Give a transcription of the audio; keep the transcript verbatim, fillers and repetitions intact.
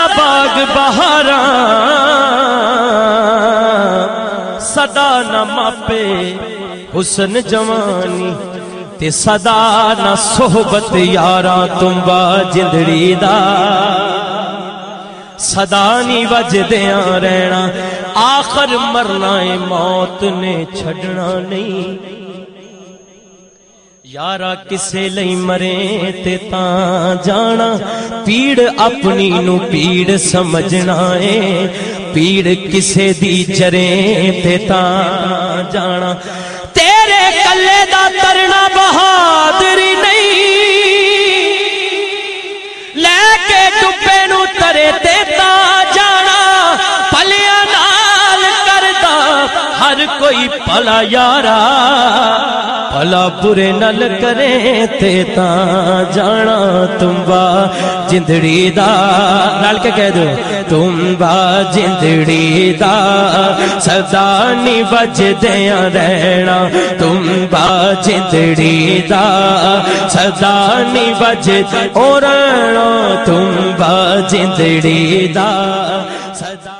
باغ بہاراں صدا نہ ماپے حسن جوانی تے صدا نہ صحبت یاراں تمبا جندڑی دا صدا نہیں وجدیاں رہنا آخر مرنا ہے موت نے چھڑنا نہیں یارا کسے لئی مرے تے تاں جانا پیڑ اپنی نو پیڑ سمجھنا ہے پیڑ کسے دی جرے تے تاں جانا تیرے کلے دا ترنا بہادری نہیں لے کے ڈبے نو ترے تے تاں جانا پلیاں نال کردا ہر کوئی پلا یارا بھلا برے نل کرے تے تاں جانا تمبا جندڑی دا نال کے کہہ دو تمبا جندڑی دا صدا نہیں وجدیاں رہنا تمبا جندڑی دا صدا نہیں وجد اور رہنا تمبا جندڑی دا صدا